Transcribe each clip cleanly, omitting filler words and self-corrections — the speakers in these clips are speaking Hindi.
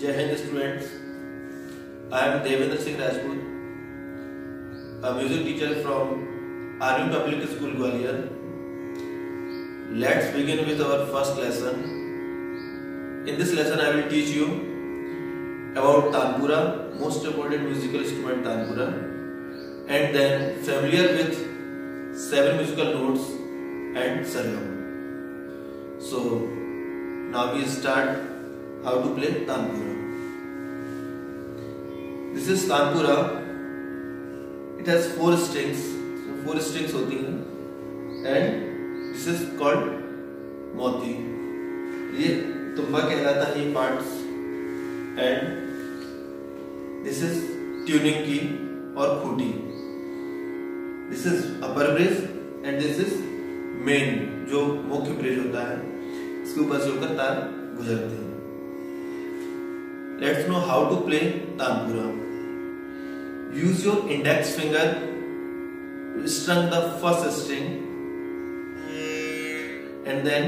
Jai Hind students. I am Devendra Singh Rajput, a music teacher from Army Public School Gwalior. Let's begin with our first lesson. In this lesson I will teach you about Tanpura, most important musical instrument Tanpura, and then familiar with 7 musical notes and Sargam. So now we start how to play Tanpura. This is Tanpura. It has 4 strings. So 4 strings होती हैं, and this is called मोती. ये तुम्बा कहलाता है ये parts, and this is tuning की और Khunti. This is upper bridge and this is main जो मुख्य ब्रिज होता है, इसके ऊपर से होकर तार गुजरते हैं. Let's know how to play Tanpura. Use your index finger to strum the first string and then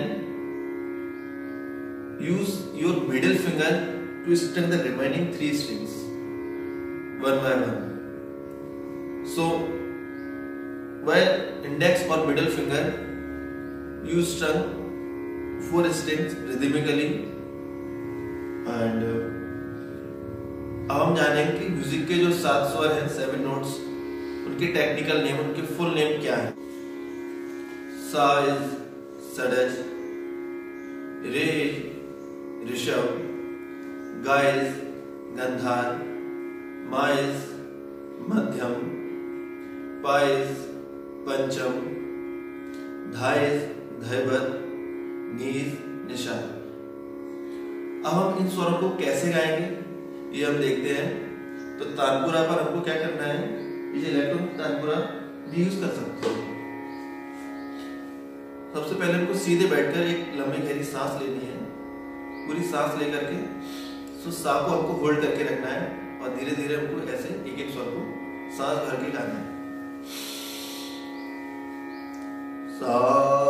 use your middle finger to strum the remaining 3 strings one by one. So while index or middle finger you strum 4 strings rhythmically, and अब हम जानेंगे कि म्यूजिक के जो 7 स्वर हैं, 7 नोट्स, उनके टेक्निकल नेम, उनके फुल नेम क्या है. सा इज सडज, रे ऋषभ, गा इज गंधार, मा इज मध्यम, पा इज पंचम, धा इज धैवत, नी इज निषाद. अब हम इन स्वरों को कैसे गाएंगे ये हम देखते हैं. तो तानपुरा पर हमको क्या करना है, ये इलेक्ट्रॉन तानपुरा भी यूज कर सकते हैं. सबसे पहले हमको सीधे बैठकर एक लंबी गहरी सांस लेनी है. पूरी सांस लेकर के तो सा को हमको होल्ड करके रखना है और धीरे धीरे हमको ऐसे एक एक स्वर को सांस भर के गाना है. सा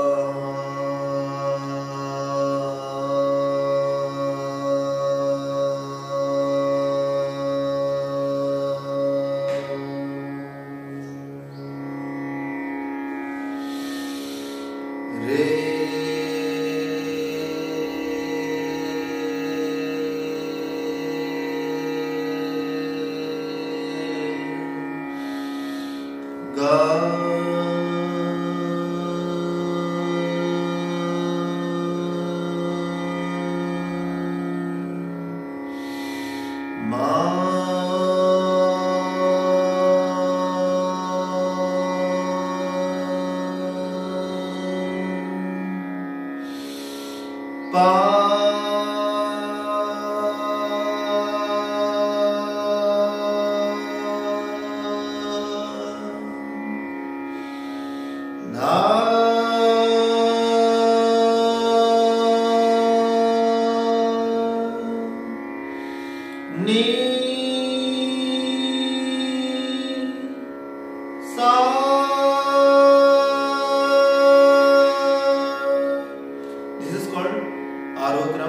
आरोक्रम.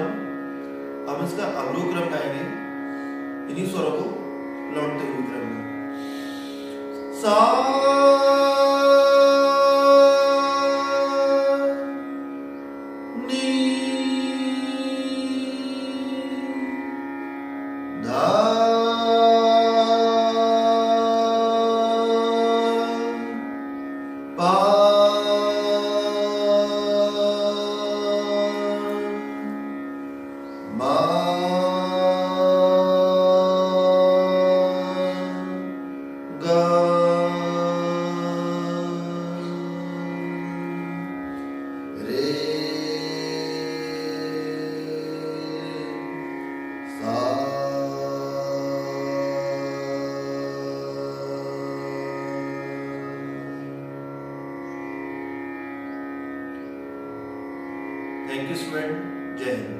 हम इसका अवरोक्रम गाएंगे, इन्हीं स्वरों को लौटते हुए क्रम में. सा Thank you, student. Jai Hind.